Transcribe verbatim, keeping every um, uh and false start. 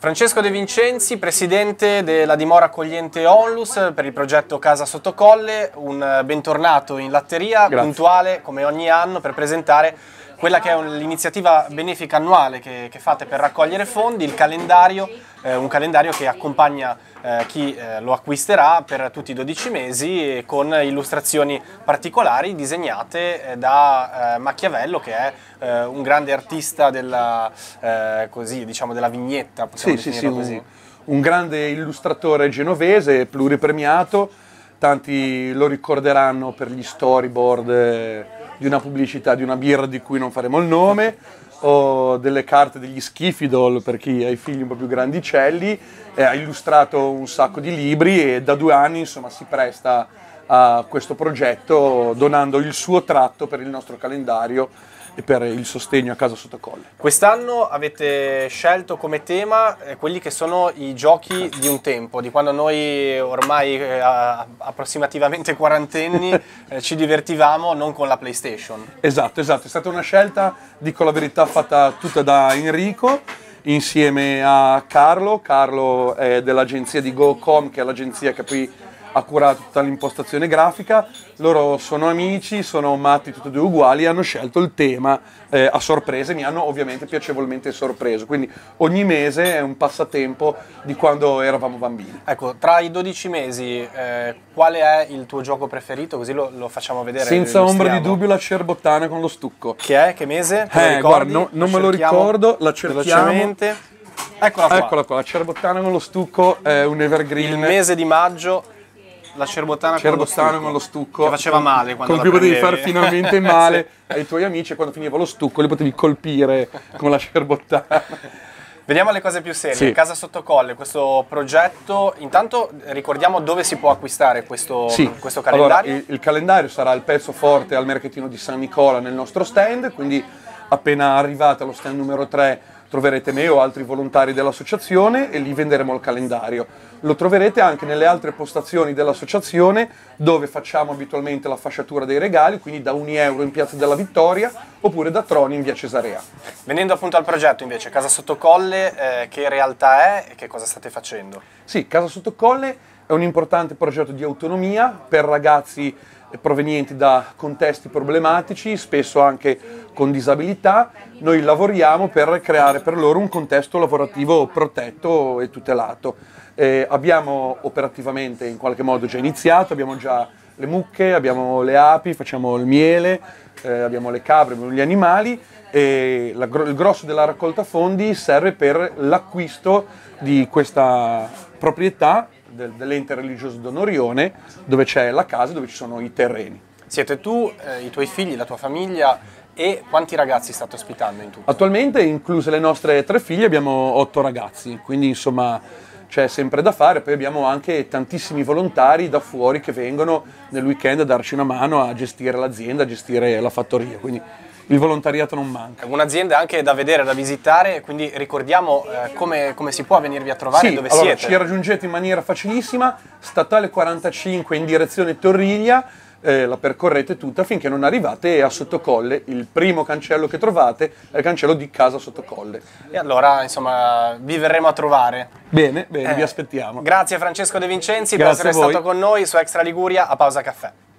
Francesco De Vincenzi, presidente della dimora accogliente Onlus per il progetto Casa Sottocolle, un bentornato in latteria, Grazie. Puntuale come ogni anno per presentare quella che è l'iniziativa benefica annuale che, che fate per raccogliere fondi, il calendario, eh, un calendario che accompagna eh, chi eh, lo acquisterà per tutti i dodici mesi e con illustrazioni particolari disegnate eh, da eh, Machiavello, che è eh, un grande artista della, eh, così, diciamo, della vignetta, possiamo Sì, sì, sì, definirlo così. un, un grande illustratore genovese, pluripremiato, tanti lo ricorderanno per gli storyboard eh, di una pubblicità di una birra di cui non faremo il nome, o delle carte degli Schifidol per chi ha i figli un po' più grandicelli. Eh, ha illustrato un sacco di libri e da due anni insomma si presta a questo progetto donando il suo tratto per il nostro calendario e per il sostegno a Casa Sottocolle. Quest'anno avete scelto come tema eh, quelli che sono i giochi di un tempo, di quando noi ormai eh, a- approssimativamente quarantenni eh, ci divertivamo non con la PlayStation. Esatto, esatto, è stata una scelta, dico la verità, fatta tutta da Enrico insieme a Carlo. Carlo è dell'agenzia di GoCom, che è l'agenzia che poi ha curato tutta l'impostazione grafica. Loro sono amici, sono matti tutti e due uguali, hanno scelto il tema eh, a sorpresa e mi hanno ovviamente piacevolmente sorpreso, quindi ogni mese è un passatempo di quando eravamo bambini. Ecco, tra i dodici mesi eh, quale è il tuo gioco preferito? Così lo, lo facciamo vedere. Senza lo ombra di illustriamo. dubbio la cerbottana con lo stucco. Che è? Che mese? Te lo Eh, ricordi? guarda, no- non Lo me lo cerchiamo ricordo, la cerchiamo. velocemente. Eccola qua. Eccola qua, la cerbottana con lo stucco è un evergreen. Il mese di maggio, la cerbottana, Cerbottana con con lo lo stucco. stucco. Che faceva male quando con la cui potevi far prendevi. finalmente male Sì. ai tuoi amici, e quando finiva lo stucco li potevi colpire con la cerbottana. Vediamo le cose più serie. Sì. Casa Sottocolle, questo progetto. Intanto ricordiamo dove si può acquistare questo, Sì, questo calendario. allora il, il calendario sarà il pezzo forte al mercatino di San Nicola nel nostro stand, quindi appena arrivate allo stand numero tre troverete me o altri volontari dell'associazione e lì venderemo il calendario. Lo troverete anche nelle altre postazioni dell'associazione dove facciamo abitualmente la fasciatura dei regali, quindi da un euro in Piazza della Vittoria oppure da Troni in via Cesarea. Venendo appunto al progetto invece, Casa Sottocolle, eh, che realtà è e che cosa state facendo? Sì, Casa Sottocolle è un importante progetto di autonomia per ragazzi provenienti da contesti problematici, spesso anche con disabilità. Noi lavoriamo per creare per loro un contesto lavorativo protetto e tutelato. Eh, abbiamo operativamente in qualche modo già iniziato, abbiamo già le mucche, abbiamo le api, facciamo il miele, eh, abbiamo le capre, abbiamo gli animali e la, il grosso della raccolta fondi serve per l'acquisto di questa proprietà del, dell'ente religioso d'Onorione, dove c'è la casa, dove ci sono i terreni. Siete tu, eh, i tuoi figli, la tua famiglia e quanti ragazzi state ospitando in tutto? Attualmente, incluse le nostre tre figlie, abbiamo otto ragazzi, quindi insomma c'è sempre da fare. Poi abbiamo anche tantissimi volontari da fuori che vengono nel weekend a darci una mano a gestire l'azienda, a gestire la fattoria, quindi il volontariato non manca. Un'azienda anche da vedere, da visitare, quindi ricordiamo eh, come, come si può venirvi a trovare, Sì, dove allora, siete. ci raggiungete in maniera facilissima, statale quarantacinque in direzione Torriglia, eh, la percorrete tutta finché non arrivate a Sottocolle. Il primo cancello che trovate è il cancello di Casa Sottocolle. E allora, insomma, vi verremo a trovare. Bene, bene, Eh, vi aspettiamo. Grazie Francesco De Vincenzi Grazie per essere a voi. stato con noi su Extra Liguria a Pausa Caffè.